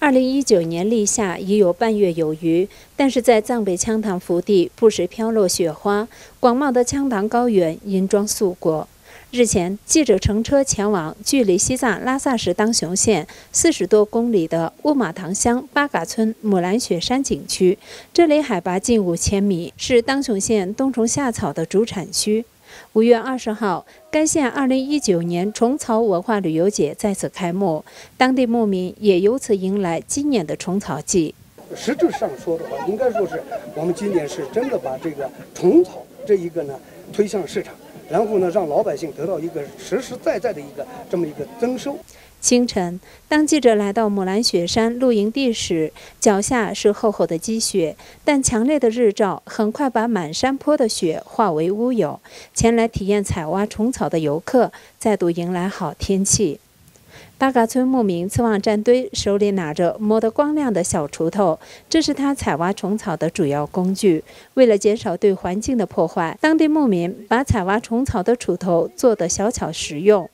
2019年立夏已有半月有余，但是在藏北羌塘福地不时飘落雪花，广袤的羌塘高原银装素裹。日前，记者乘车前往距离西藏拉萨市当雄县40多公里的乌玛塘乡巴嘎村木兰雪山景区，这里海拔近5000米，是当雄县冬虫夏草的主产区。5月20号，该县2019年虫草文化旅游节在此开幕，当地牧民也由此迎来今年的虫草季。 实质上说的话，应该说是我们今年是真的把这个虫草这一个呢推向市场，然后呢让老百姓得到一个实实在在的这么一个增收。 清晨，当记者来到木兰雪山露营地时，脚下是厚厚的积雪，但强烈的日照很快把满山坡的雪化为乌有。前来体验采挖虫草的游客再度迎来好天气。巴嘎村牧民次旺占堆手里拿着磨得光亮的小锄头，这是他采挖虫草的主要工具。为了减少对环境的破坏，当地牧民把采挖虫草的锄头做得小巧实用。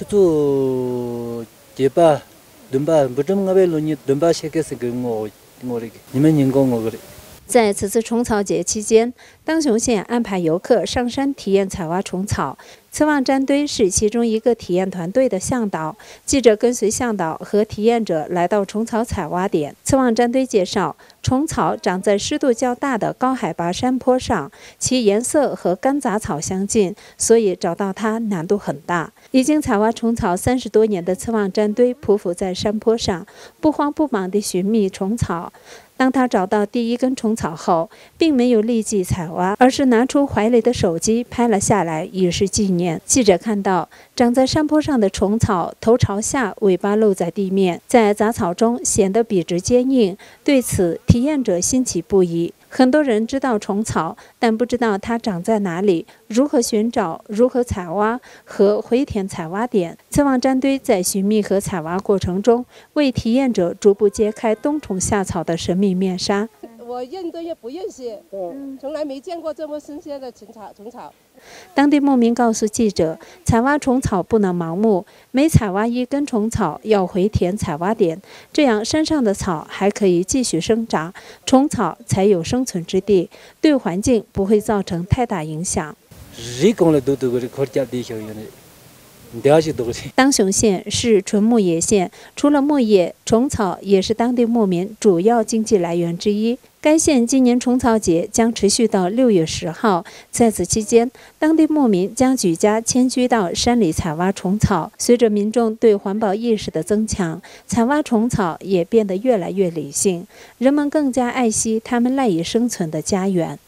在此次虫草节期间，当雄县安排游客上山体验采挖虫草。次旺占堆是其中一个体验团队的向导。记者跟随向导和体验者来到虫草采挖点。次旺占堆介绍，虫草长在湿度较大的高海拔山坡上，其颜色和干杂草相近，所以找到它难度很大。已经采挖虫草30多年的次旺占堆匍匐在山坡上，不慌不忙地寻觅虫草。当他找到第一根虫草后，并没有立即采挖，而是拿出怀里的手机拍了下来，以示纪念。记者看到长在山坡上的虫草头朝下，尾巴露在地面，在杂草中显得笔直坚硬。对此，体验者欣喜不已。很多人知道虫草，但不知道它长在哪里，如何寻找，如何采挖和回填采挖点。次旺占堆在寻觅和采挖过程中，为体验者逐步揭开冬虫夏草的神秘面纱。 我认都也不认识，从来没见过这么新鲜的虫草。 当地牧民告诉记者，采挖虫草不能盲目，每采挖一根虫草要回填采挖点，这样山上的草还可以继续生长，虫草才有生存之地，对环境不会造成太大影响。当雄县是纯牧业县，除了牧业，虫草也是当地牧民主要经济来源之一。该县今年虫草节将持续到6月10号，在此期间，当地牧民将举家迁居到山里采挖虫草。随着民众对环保意识的增强，采挖虫草也变得越来越理性，人们更加爱惜他们赖以生存的家园。